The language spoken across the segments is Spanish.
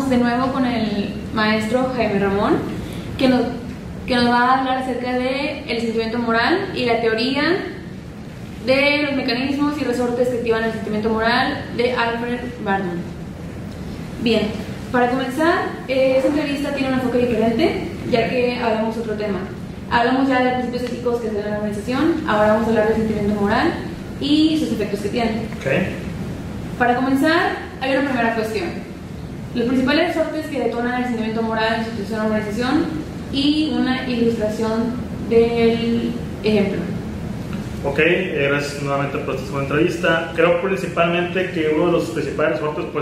de nuevo con el maestro Jaime Ramón, que nos va a hablar acerca del sentimiento moral y la teoría de los mecanismos y resortes que activan el sentimiento moral de Alfred Barnum. Bien, para comenzar, esta entrevista tiene un enfoque diferente, ya que hablamos otro tema. Hablamos ya de principios éticos que se dan en la organización, ahora vamos a hablar del sentimiento moral y sus efectos que tiene. Okay. Para comenzar, hay una primera cuestión. Los principales resortes que detonan el sentimiento moral en su institución o organización y una ilustración del ejemplo. Ok, gracias nuevamente por esta segunda entrevista. Creo principalmente que uno de los principales resortes pues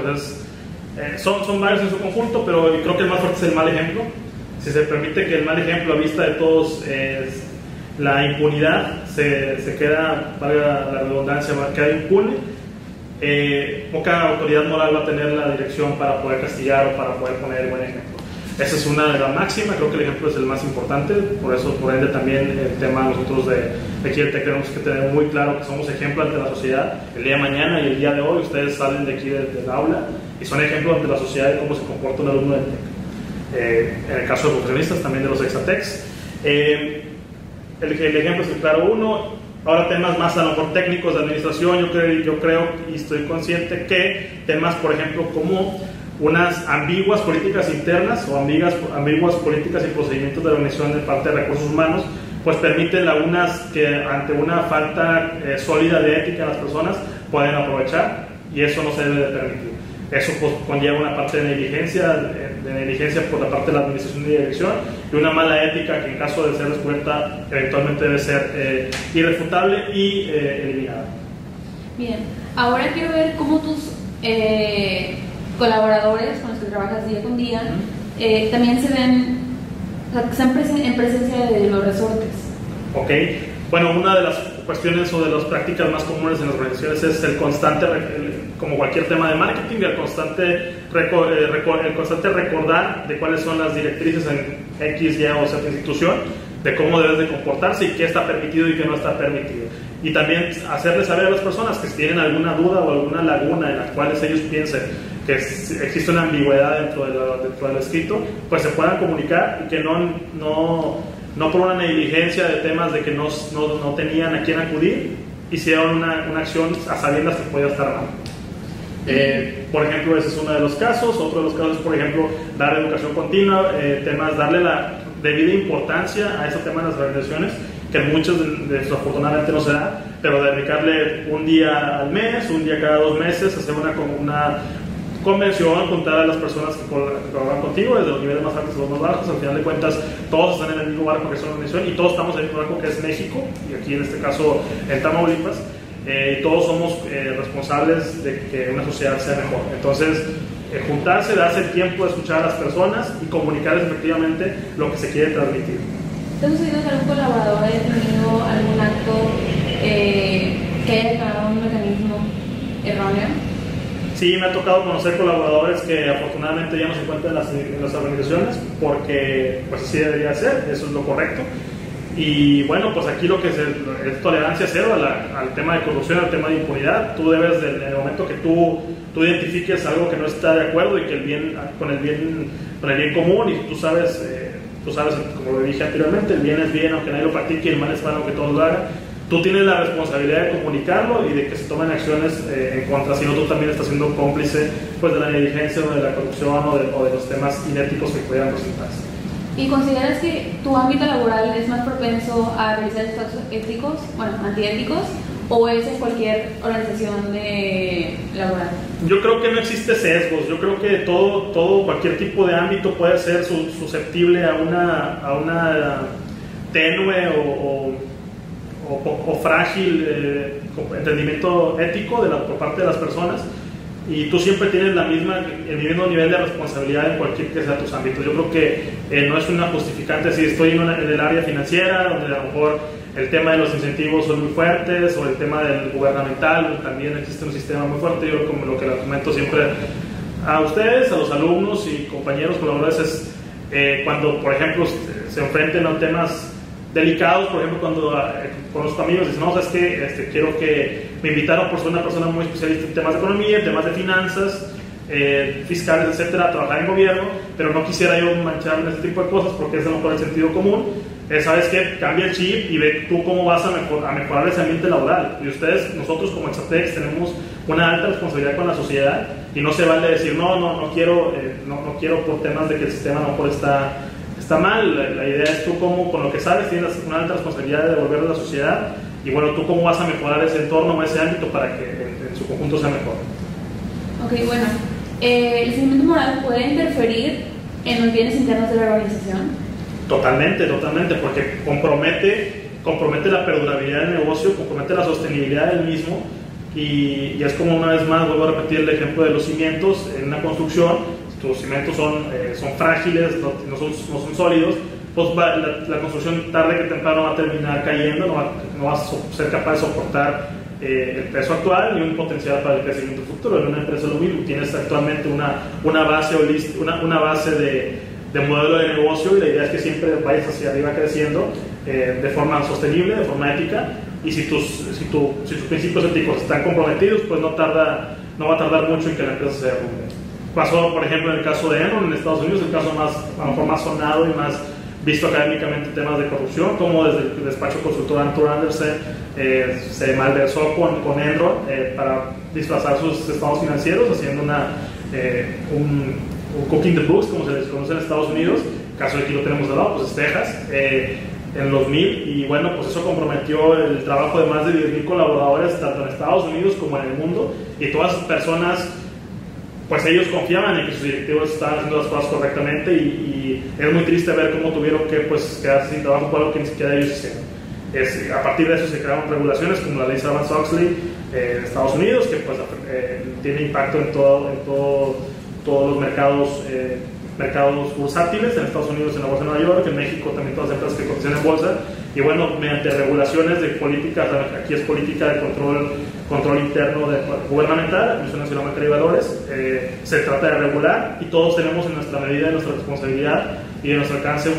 son varios en su conjunto, pero creo que el más fuerte es el mal ejemplo. Si se permite que el mal ejemplo a vista de todos es la impunidad, se queda, valga la redundancia, queda impune, poca autoridad moral va a tener la dirección para poder castigar o para poder poner el buen ejemplo. Esa es una de las máximas, creo que el ejemplo es el más importante, por eso, por ende, también el tema nosotros de Kirtec tenemos que tener muy claro que somos ejemplo ante la sociedad. El día de mañana y el día de hoy ustedes salen de aquí del aula y son ejemplo ante la sociedad de cómo se comporta un alumno del TEC. En el caso de profesionistas, también de los exatecs. El ejemplo es el claro uno. Ahora temas más a lo mejor técnicos de administración, yo creo y estoy consciente que temas, por ejemplo, como unas ambiguas políticas internas o ambiguas políticas y procedimientos de la organización de parte de recursos humanos, pues permiten lagunas que ante una falta sólida de ética de las personas pueden aprovechar, y eso no se debe de permitir. Eso pues conlleva una parte de negligencia por la parte de la administración y dirección, y una mala ética que en caso de ser descubierta eventualmente debe ser irrefutable y eliminada. Bien, ahora quiero ver cómo tus colaboradores con los que trabajas día con día también se ven, o sea, que están en presencia de los resortes. Ok, bueno, una de las cuestiones o de las prácticas más comunes en las organizaciones es el constante, como cualquier tema de marketing, el constante recordar de cuáles son las directrices en X, Y o Z institución, de cómo debes de comportarse y qué está permitido y qué no está permitido. Y también hacerles saber a las personas que si tienen alguna duda o alguna laguna en la cual ellos piensen que existe una ambigüedad dentro del escrito, pues se puedan comunicar y que no por una negligencia de temas de que no tenían a quién acudir, hicieron una acción a sabiendas que podía estar mal. Por ejemplo, ese es uno de los casos. Otro de los casos es, por ejemplo, dar educación continua, darle la debida importancia a ese tema en las organizaciones, que muchos desafortunadamente no se da, pero dedicarle un día al mes, un día cada 2 meses, hacer una convención, juntar a las personas que colaboran contigo, desde los niveles más altos a los más bajos. Al final de cuentas, todos están en el mismo barco que es una organización, y todos estamos en el mismo barco que es México, y aquí en este caso en Tamaulipas, y todos somos responsables de que una sociedad sea mejor. Entonces, juntarse, darse el tiempo de escuchar a las personas y comunicarles efectivamente lo que se quiere transmitir. ¿Te ha sucedido que algún colaborador haya tenido algún acto que haya declarado un mecanismo erróneo? Sí, me ha tocado conocer colaboradores que afortunadamente ya no se encuentran en las organizaciones, porque pues así debería ser, eso es lo correcto. Y bueno, pues aquí lo que es tolerancia cero al tema de corrupción, al tema de impunidad. Tú debes, en el momento que tú identifiques algo que no está de acuerdo y que con el bien común, y tú sabes, como lo dije anteriormente, el bien es bien aunque nadie lo practique, y el mal es mal aunque todos lo hagan. Tú tienes la responsabilidad de comunicarlo y de que se tomen acciones en contra, si no tú también estás siendo cómplice pues, de la negligencia o de la corrupción o de los temas inéticos que puedan presentarse. ¿Y consideras que tu ámbito laboral es más propenso a realizar estos éticos, antiéticos, o es en cualquier organización laboral? Yo creo que no existe sesgos. Yo creo que cualquier tipo de ámbito puede ser susceptible a una tenue o frágil entendimiento ético por parte de las personas, y tú siempre tienes el mismo nivel de responsabilidad en cualquier que sea tus ámbitos. Yo creo que no es una justificante si estoy en el área financiera, donde a lo mejor el tema de los incentivos son muy fuertes, o el tema del gubernamental, también existe un sistema muy fuerte. Yo, como lo que les comento siempre a ustedes, a los alumnos y compañeros colaboradores, es cuando, por ejemplo, se enfrenten a temas delicados. Por ejemplo, cuando conozco amigos, dicen, no, ¿sabes qué? Quiero que me invitaron por ser una persona muy especialista en temas de economía, en temas de finanzas, fiscales, etcétera, trabajar en gobierno, pero no quisiera yo mancharme en ese tipo de cosas porque es de lo mejor el sentido común. ¿Sabes qué? Cambia el chip y ve tú cómo vas a mejorar ese ambiente laboral. Y ustedes, nosotros como Exatex, tenemos una alta responsabilidad con la sociedad y no se vale decir no quiero por temas de que el sistema a lo mejor está mal. La idea es tú cómo, con lo que sabes, tienes una alta responsabilidad de devolverle a la sociedad y bueno, tú cómo vas a mejorar ese entorno o ese ámbito para que en su conjunto sea mejor. Ok, bueno, ¿el seguimiento moral puede interferir en los bienes internos de la organización? Totalmente, porque compromete la perdurabilidad del negocio, compromete la sostenibilidad del mismo y es como una vez más, vuelvo a repetir el ejemplo de los cimientos en una construcción. Si tus cimientos son frágiles, no son sólidos, pues la construcción tarde que temprano va a terminar cayendo, no vas a ser capaz de soportar el peso actual ni un potencial para el crecimiento futuro. En una empresa lo mismo, tienes actualmente una base de modelo de negocio y la idea es que siempre vayas hacia arriba creciendo de forma sostenible, de forma ética, y si tus principios éticos están comprometidos, pues no va a tardar mucho en que la empresa se derrumbe. Pasó, por ejemplo, en el caso de Enron en Estados Unidos, el caso a lo mejor más sonado y más visto académicamente en temas de corrupción, como desde el despacho consultor Arthur Andersen se malversó con Enron para disfrazar sus estados financieros, haciendo un cooking the books, como se les conoce en Estados Unidos. El caso de aquí lo tenemos de lado, pues es Texas, en el 2000, y bueno, pues eso comprometió el trabajo de más de 10,000 colaboradores, tanto en Estados Unidos como en el mundo, y todas esas personas, pues ellos confiaban en que sus directivos estaban haciendo las cosas correctamente, y es muy triste ver cómo tuvieron que quedarse sin trabajo por algo que ni siquiera ellos hicieron. A partir de eso se crearon regulaciones como la ley Sarbanes-Oxley en Estados Unidos, que pues tiene impacto en todos los mercados bursátiles, en Estados Unidos en la bolsa de Nueva York, en México también todas las empresas que cotizan en bolsa, y bueno, mediante regulaciones de políticas, aquí es política de control interno gubernamental, la Comisión Nacional Bancaria y Valores, se trata de regular, y todos tenemos en nuestra medida, en nuestra responsabilidad y en nuestro alcance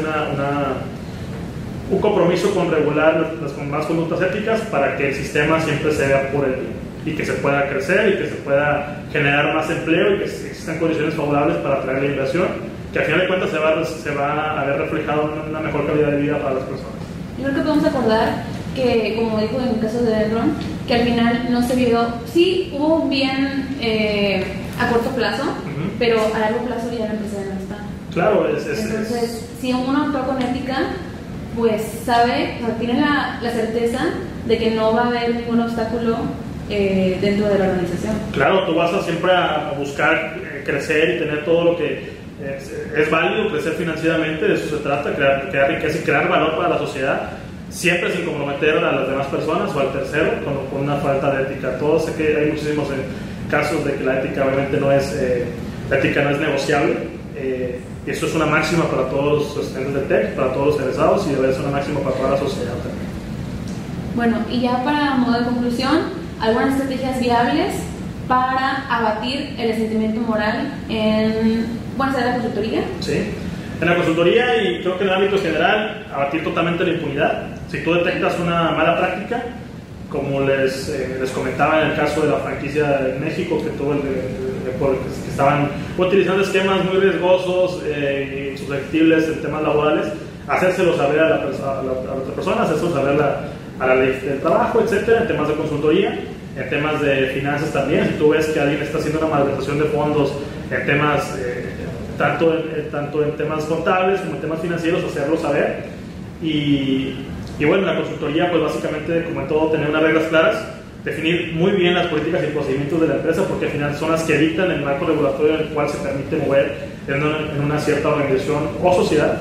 un compromiso con regular las más conductas éticas para que el sistema siempre se vea por el bien y que se pueda crecer y que se pueda generar más empleo y que existan condiciones favorables para atraer la inversión, que al final de cuentas se va a ver reflejado en una mejor calidad de vida para las personas. Yo creo que podemos acordar que, como dijo en el caso de Enron, que al final no se vio, sí hubo un bien a corto plazo, pero a largo plazo ya la empresa ya no está. Claro, entonces, si uno actúa con ética, pues sabe, o sea, tiene la certeza de que no va a haber ningún obstáculo dentro de la organización. Claro, tú vas siempre a buscar crecer y tener todo lo que es válido, crecer financieramente, de eso se trata, crear riqueza y crear valor para la sociedad, siempre sin comprometer a las demás personas o al tercero con una falta de ética. Todos sé que hay muchísimos casos de que la ética obviamente no es negociable, y eso es una máxima para todos los estudiantes de TEC, para todos los egresados, y debe ser una máxima para toda la sociedad también. Bueno, y ya para modo de conclusión, algunas estrategias viables para abatir el resentimiento moral en la consultoría. Sí, en la consultoría, y creo que en el ámbito general, abatir totalmente la impunidad. Si tú detectas una mala práctica, como les comentaba en el caso de la franquicia de México, que tuvo que estaban utilizando esquemas muy riesgosos y susceptibles en temas laborales, hacérselo saber a la otra persona, hacérselo saber a la ley del trabajo, etcétera, en temas de consultoría, en temas de finanzas también. Si tú ves que alguien está haciendo una malversación de fondos en temas, tanto en temas contables como en temas financieros, hacerlo saber. Y bueno, la consultoría, pues básicamente, como en todo, tener unas reglas claras, definir muy bien las políticas y procedimientos de la empresa, porque al final son las que dictan el marco regulatorio en el cual se permite mover en una cierta organización o sociedad.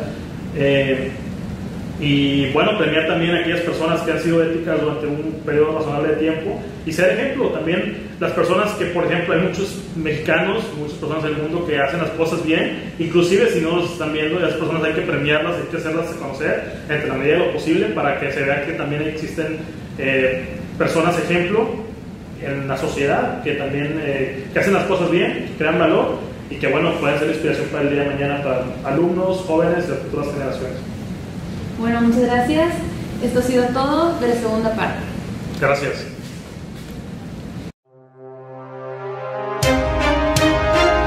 Y bueno, premiar también a aquellas personas que han sido éticas durante un periodo razonable de tiempo y ser ejemplo también. Las personas que, por ejemplo, hay muchos mexicanos, muchas personas del mundo que hacen las cosas bien, inclusive si no los están viendo, esas personas hay que premiarlas, hay que hacerlas conocer entre la medida de lo posible para que se vea que también existen personas ejemplo en la sociedad que también que hacen las cosas bien, que crean valor y que bueno, pueden ser inspiración para el día de mañana para alumnos, jóvenes y las futuras generaciones. Bueno, muchas gracias. Esto ha sido todo de la segunda parte. Gracias.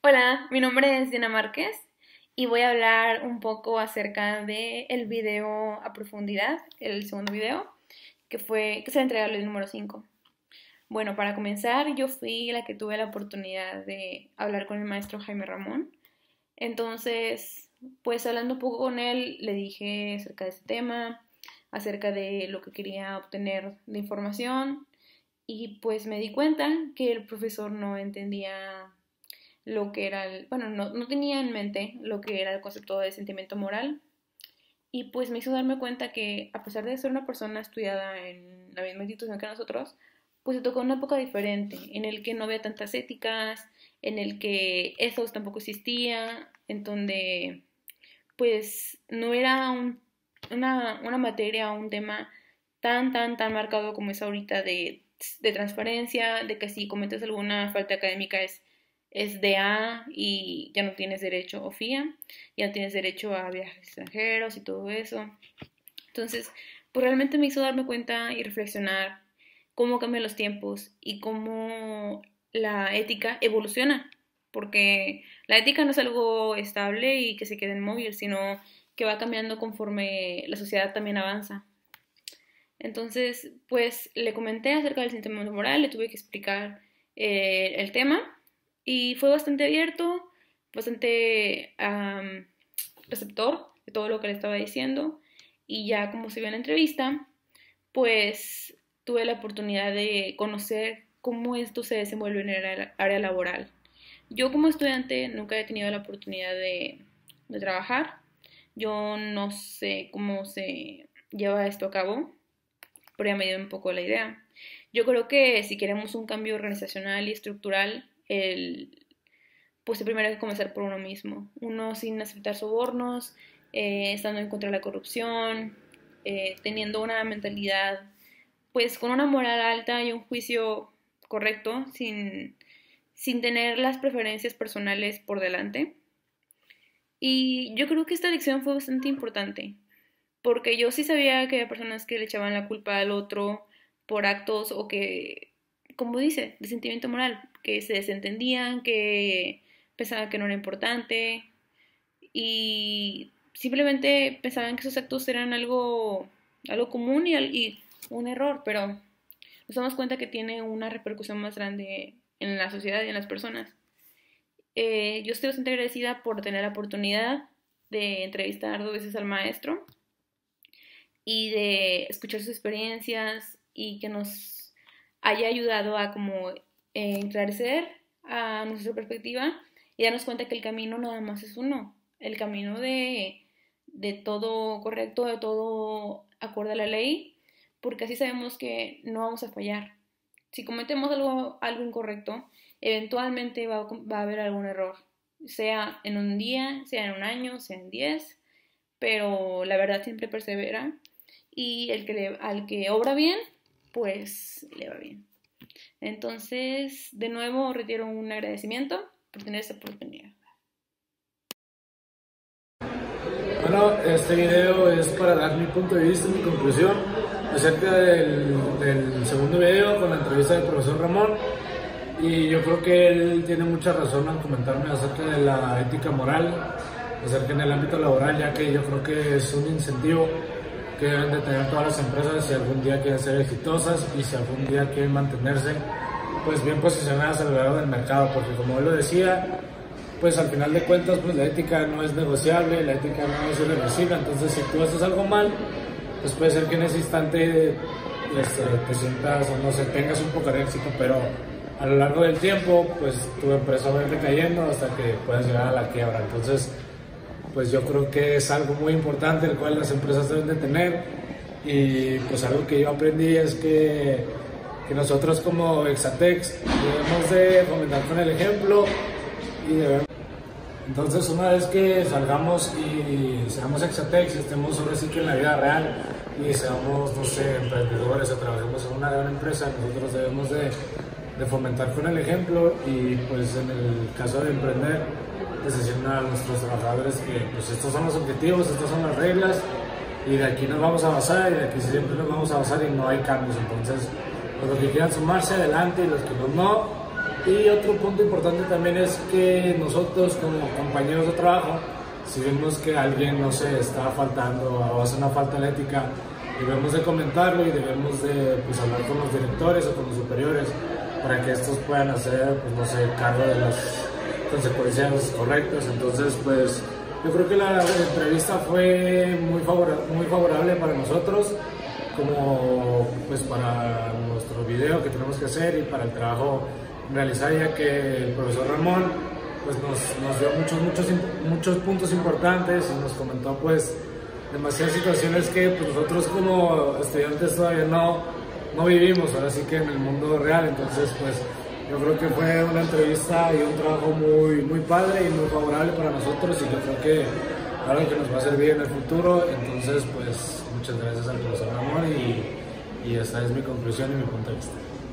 Hola, mi nombre es Diana Márquez y voy a hablar un poco acerca de el video a profundidad, el segundo video, que se entregó el número 5. Bueno, para comenzar, yo fui la que tuve la oportunidad de hablar con el maestro Jaime Ramón. Entonces, pues hablando un poco con él, le dije acerca de este tema, acerca de lo que quería obtener de información, y pues me di cuenta que el profesor no entendía lo que era no tenía en mente lo que era el concepto de sentimiento moral, y pues me hizo darme cuenta que a pesar de ser una persona estudiada en la misma institución que nosotros, pues se tocó una época diferente, en el que no había tantas éticas, en el que eso tampoco existía, en donde pues no era una materia o un tema tan marcado como es ahorita de transparencia, de que si cometes alguna falta académica es DA y ya no tienes derecho, o FIA, ya no tienes derecho a viajes extranjeros y todo eso. Entonces, pues realmente me hizo darme cuenta y reflexionar cómo cambian los tiempos y cómo la ética evoluciona, porque la ética no es algo estable y que se quede inmóvil, sino que va cambiando conforme la sociedad también avanza. Entonces, pues le comenté acerca del sentimiento moral, le tuve que explicar el tema, y fue bastante abierto, bastante receptor de todo lo que le estaba diciendo, y ya como se vio en la entrevista, pues tuve la oportunidad de conocer cómo esto se desenvuelve en el área laboral. Yo como estudiante nunca he tenido la oportunidad de trabajar, yo no sé cómo se lleva esto a cabo, pero ya me dio un poco la idea. Yo creo que si queremos un cambio organizacional y estructural, pues primero hay que comenzar por uno mismo. Uno sin aceptar sobornos, estando en contra de la corrupción, teniendo una mentalidad, pues con una moral alta y un juicio correcto, sin tener las preferencias personales por delante. Y yo creo que esta lección fue bastante importante, porque yo sí sabía que había personas que le echaban la culpa al otro por actos o que, como dice, de sentimiento moral, que se desentendían, que pensaban que no era importante y simplemente pensaban que esos actos eran algo común y un error, pero nos damos cuenta que tiene una repercusión más grande en la sociedad y en las personas. Yo estoy bastante agradecida por tener la oportunidad de entrevistar 2 veces al maestro y de escuchar sus experiencias y que nos haya ayudado a como enclarecer a nuestra perspectiva y darnos cuenta que el camino nada más es uno, el camino de todo correcto, de todo acorde a la ley, porque así sabemos que no vamos a fallar. Si cometemos algo incorrecto, eventualmente va a haber algún error, sea en un día, sea en un año, sea en 10, pero la verdad siempre persevera y al que obra bien, pues le va bien. Entonces, de nuevo, retiro un agradecimiento por tener esta oportunidad. Bueno, este video es para dar mi punto de vista, mi conclusión acerca del segundo video con la entrevista del profesor Ramón, y yo creo que él tiene mucha razón al comentarme acerca de la ética moral, acerca en el ámbito laboral, ya que yo creo que es un incentivo que deben de tener todas las empresas si algún día quieren ser exitosas y si algún día quieren mantenerse pues bien posicionadas a lo largo del mercado, porque como él lo decía, pues al final de cuentas pues la ética no es negociable, la ética no es irreversible. Entonces si tú haces algo mal, pues puede ser que en ese instante te sientas o no sé, tengas un poco de éxito, pero a lo largo del tiempo pues tu empresa va a ir decayendo hasta que puedas llegar a la quiebra. Entonces pues yo creo que es algo muy importante el cual las empresas deben de tener, y pues algo que yo aprendí es que nosotros como Exatex debemos de fomentar con el ejemplo y debemos. Entonces una vez que salgamos y seamos Exatex y estemos ahora sí que en la vida real y seamos, no sé, emprendedores o trabajemos en una gran empresa, nosotros debemos de fomentar con el ejemplo, y pues en el caso de emprender, pues decirle a nuestros trabajadores que pues estos son los objetivos, estas son las reglas, y de aquí nos vamos a basar, y de aquí siempre nos vamos a basar, y no hay cambios. Entonces, los que quieran sumarse adelante y los que no, Y otro punto importante también es que nosotros como compañeros de trabajo, si vemos que alguien, no sé, está faltando o hace una falta de ética, debemos de comentarlo y debemos de pues, hablar con los directores o con los superiores para que estos puedan hacer, pues, no sé, cargo de las consecuencias correctas. Entonces, pues yo creo que la entrevista fue muy favorable para nosotros, como pues para nuestro video que tenemos que hacer y para el trabajo realizar, ya que el profesor Ramón pues nos dio muchos puntos importantes y nos comentó pues demasiadas situaciones que pues, nosotros como estudiantes todavía no vivimos, ahora sí que en el mundo real. Entonces pues yo creo que fue una entrevista y un trabajo muy padre y muy favorable para nosotros, y yo creo que algo que nos va a servir en el futuro. Entonces pues muchas gracias al profesor Ramón y esa es mi conclusión y mi punto de vista.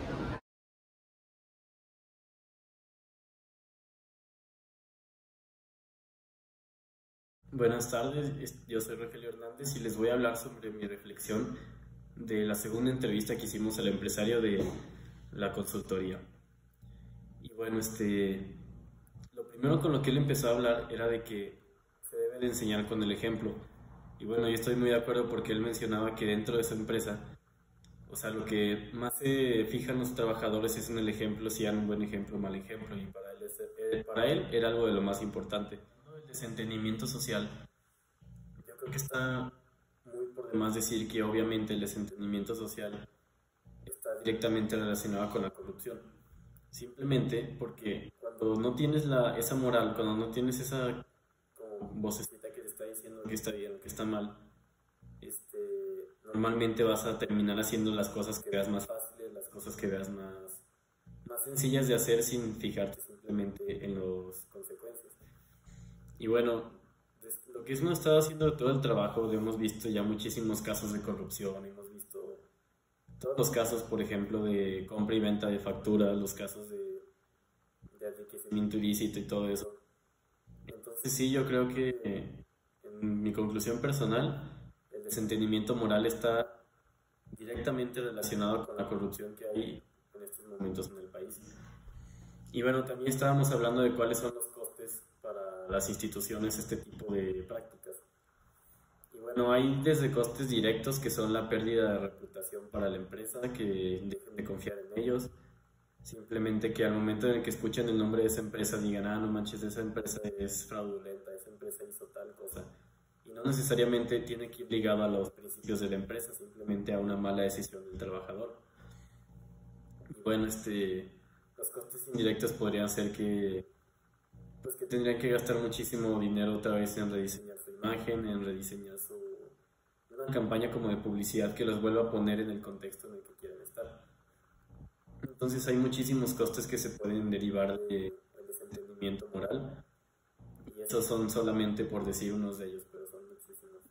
Buenas tardes, yo soy Rogelio Hernández y les voy a hablar sobre mi reflexión de la segunda entrevista que hicimos al empresario de la consultoría. Y bueno, lo primero con lo que él empezó a hablar era de que se debe de enseñar con el ejemplo. Y bueno, yo estoy muy de acuerdo porque él mencionaba que dentro de esa empresa, o sea, lo que más se fijan los trabajadores es en el ejemplo, si dan un buen ejemplo o mal ejemplo, y para él era algo de lo más importante. El desentendimiento social, yo creo que está muy por demás decir que obviamente el desentendimiento social está directamente relacionado con la corrupción. Simplemente porque cuando no tienes esa moral, cuando no tienes esa como vocecita que te está diciendo que está bien o que está mal, normalmente vas a terminar haciendo las cosas que veas más fáciles, las cosas que veas más sencillas de hacer sin fijarte simplemente en las consecuencias. Y bueno, lo que hemos estado haciendo todo el trabajo, hemos visto ya muchísimos casos de corrupción, hemos visto todos los casos, por ejemplo, de compra y venta de facturas, los casos de enriquecimiento ilícito y todo eso. Entonces sí, yo creo que en mi conclusión personal, el desentendimiento moral está directamente relacionado con la corrupción que hay en estos momentos en el país. Y bueno, también estábamos hablando de cuáles son los costes para las instituciones este tipo de prácticas. Y bueno, hay desde costes directos, que son la pérdida de reputación para la empresa, que dejen de confiar en ellos, simplemente que al momento en el que escuchan el nombre de esa empresa digan, no manches, esa empresa es fraudulenta, esa empresa hizo tal cosa, y no necesariamente tiene que ir ligado a los principios de la empresa, simplemente a una mala decisión del trabajador. Y bueno, los costes indirectos podrían ser que tendrían que gastar muchísimo dinero otra vez en rediseñar su imagen, en rediseñar una campaña como de publicidad que los vuelva a poner en el contexto en el que quieren estar. Entonces hay muchísimos costes que se pueden derivar del desentendimiento moral, y esos son solamente por decir unos de ellos, pero son muchísimos.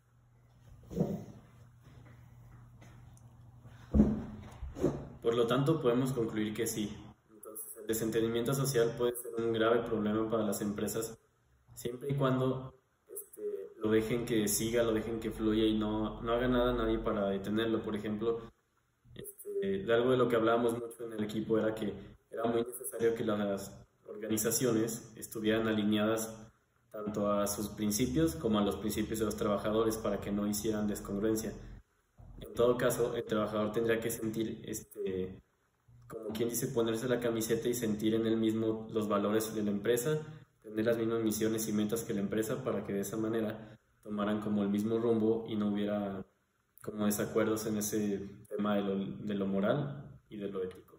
Por lo tanto, podemos concluir que sí. El desentendimiento social puede ser un grave problema para las empresas siempre y cuando lo dejen que siga, lo dejen que fluya y no haga nada nadie para detenerlo. Por ejemplo, de algo de lo que hablábamos mucho en el equipo era que era muy necesario que las organizaciones estuvieran alineadas tanto a sus principios como a los principios de los trabajadores para que no hicieran descongruencia. En todo caso, el trabajador tendría que sentir como quien dice, ponerse la camiseta y sentir en él mismo los valores de la empresa, tener las mismas misiones y metas que la empresa, para que de esa manera tomaran como el mismo rumbo y no hubiera como desacuerdos en ese tema de lo moral y de lo ético.